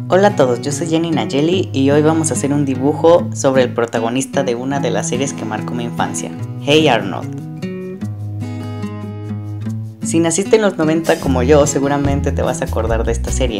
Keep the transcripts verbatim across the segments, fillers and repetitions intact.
Hola a todos, yo soy Jenny Nayeli y hoy vamos a hacer un dibujo sobre el protagonista de una de las series que marcó mi infancia, Hey Arnold. Si naciste en los noventa como yo, seguramente te vas a acordar de esta serie.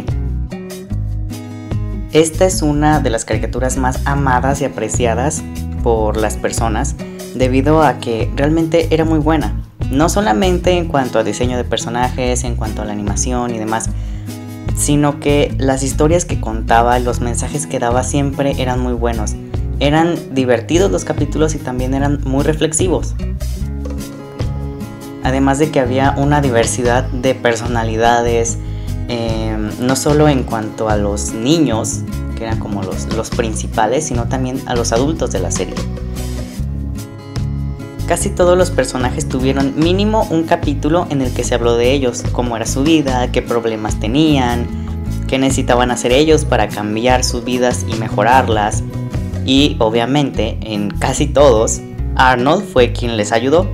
Esta es una de las caricaturas más amadas y apreciadas por las personas debido a que realmente era muy buena. No solamente en cuanto a diseño de personajes, en cuanto a la animación y demás, sino que las historias que contaba, los mensajes que daba siempre eran muy buenos. Eran divertidos los capítulos y también eran muy reflexivos. Además de que había una diversidad de personalidades, eh, no solo en cuanto a los niños, que eran como los, los principales, sino también a los adultos de la serie. Casi todos los personajes tuvieron mínimo un capítulo en el que se habló de ellos, cómo era su vida, qué problemas tenían, qué necesitaban hacer ellos para cambiar sus vidas y mejorarlas. Y obviamente, en casi todos, Arnold fue quien les ayudó.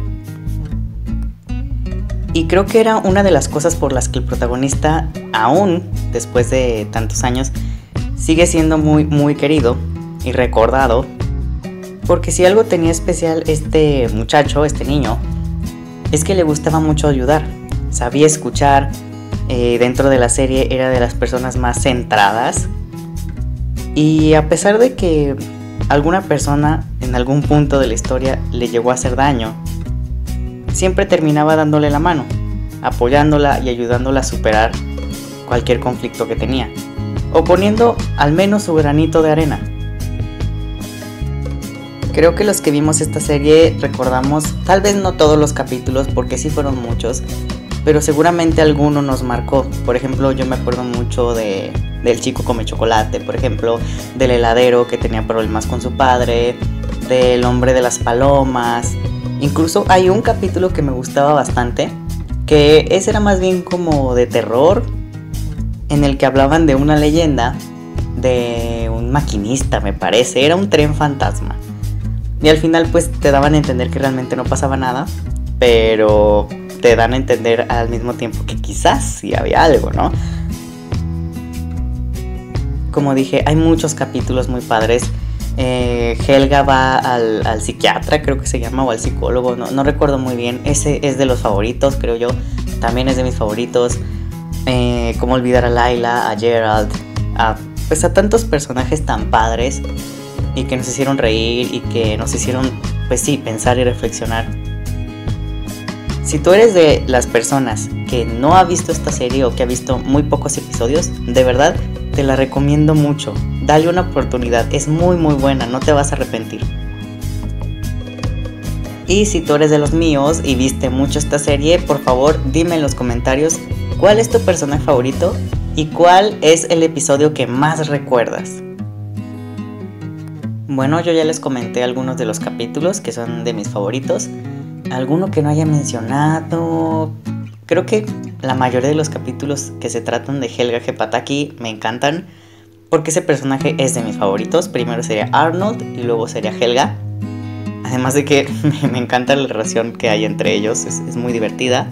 Y creo que era una de las cosas por las que el protagonista, aún después de tantos años, sigue siendo muy, muy querido y recordado. Porque si algo tenía especial este muchacho, este niño, es que le gustaba mucho ayudar, sabía escuchar, eh, dentro de la serie era de las personas más centradas. Y a pesar de que alguna persona en algún punto de la historia le llegó a hacer daño, siempre terminaba dándole la mano, apoyándola y ayudándola a superar cualquier conflicto que tenía, o poniendo al menos su granito de arena. Creo que los que vimos esta serie recordamos, tal vez no todos los capítulos porque sí fueron muchos, pero seguramente alguno nos marcó. Por ejemplo, yo me acuerdo mucho de, del chico come chocolate, por ejemplo, del heladero que tenía problemas con su padre, del hombre de las palomas. Incluso hay un capítulo que me gustaba bastante, que ese era más bien como de terror, en el que hablaban de una leyenda de un maquinista, me parece, era un tren fantasma. Y al final pues te daban a entender que realmente no pasaba nada, pero te dan a entender al mismo tiempo que quizás sí había algo, ¿no? Como dije, hay muchos capítulos muy padres. Eh, Helga va al, al psiquiatra, creo que se llama, o al psicólogo, no, no recuerdo muy bien. Ese es de los favoritos, creo yo. También es de mis favoritos. Eh, Cómo olvidar a Layla, a Gerald, a, pues a tantos personajes tan padres y que nos hicieron reír y que nos hicieron, pues sí, pensar y reflexionar. Si tú eres de las personas que no ha visto esta serie o que ha visto muy pocos episodios, de verdad te la recomiendo mucho. Dale una oportunidad, es muy muy buena, no te vas a arrepentir. Y si tú eres de los míos y viste mucho esta serie, por favor dime en los comentarios cuál es tu personaje favorito y cuál es el episodio que más recuerdas. Bueno, yo ya les comenté algunos de los capítulos que son de mis favoritos. Alguno que no haya mencionado. Creo que la mayoría de los capítulos que se tratan de Helga Hepataki me encantan, porque ese personaje es de mis favoritos. Primero sería Arnold y luego sería Helga. Además de que me encanta la relación que hay entre ellos, es, es muy divertida.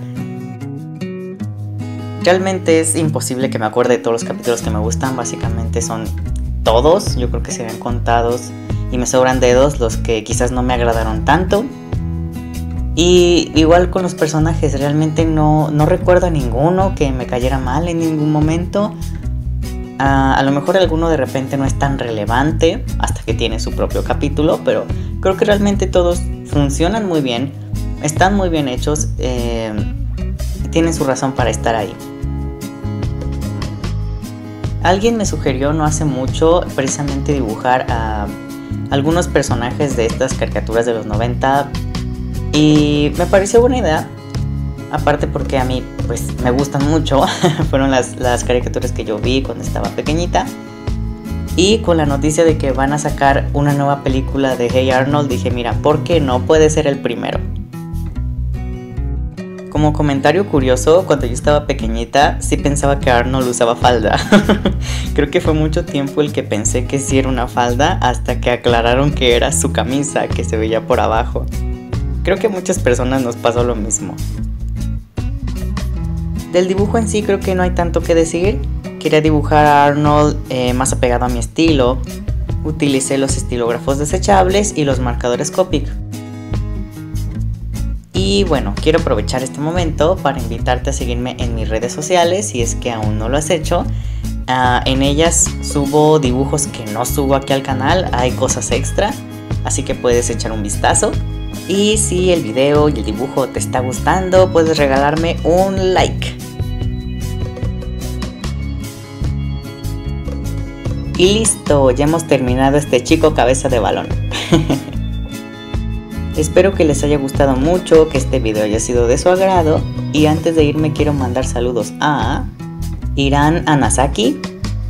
Realmente es imposible que me acuerde de todos los capítulos que me gustan. Básicamente son todos, yo creo que serían contados y me sobran dedos los que quizás no me agradaron tanto. Y igual con los personajes, realmente no, no recuerdo a ninguno que me cayera mal en ningún momento. A, a lo mejor alguno de repente no es tan relevante hasta que tiene su propio capítulo, pero creo que realmente todos funcionan muy bien, están muy bien hechos, eh, y tienen su razón para estar ahí. Alguien me sugirió no hace mucho precisamente dibujar a algunos personajes de estas caricaturas de los noventa y me pareció buena idea, aparte porque a mí pues me gustan mucho. Fueron las, las caricaturas que yo vi cuando estaba pequeñita, y con la noticia de que van a sacar una nueva película de Hey Arnold dije, mira, ¿por qué no? Puede ser el primero. Como comentario curioso, cuando yo estaba pequeñita sí pensaba que Arnold usaba falda. Creo que fue mucho tiempo el que pensé que sí era una falda, hasta que aclararon que era su camisa que se veía por abajo. Creo que a muchas personas nos pasó lo mismo. Del dibujo en sí creo que no hay tanto que decir. Quería dibujar a Arnold eh, más apegado a mi estilo. Utilicé los estilógrafos desechables y los marcadores Copic. Y bueno, quiero aprovechar este momento para invitarte a seguirme en mis redes sociales si es que aún no lo has hecho. Uh, en ellas subo dibujos que no subo aquí al canal, hay cosas extra, así que puedes echar un vistazo. Y si el video y el dibujo te está gustando, puedes regalarme un like. Y listo, ya hemos terminado este chico cabeza de balón. Espero que les haya gustado mucho, que este video haya sido de su agrado. Y antes de irme quiero mandar saludos a Irán Anasaki,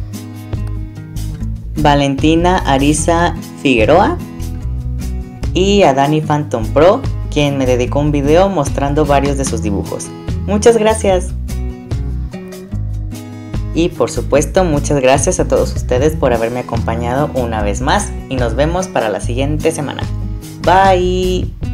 Valentina Arisa Figueroa y a Dani Phantom Pro, quien me dedicó un video mostrando varios de sus dibujos. Muchas gracias. Y por supuesto, muchas gracias a todos ustedes por haberme acompañado una vez más y nos vemos para la siguiente semana. Bye.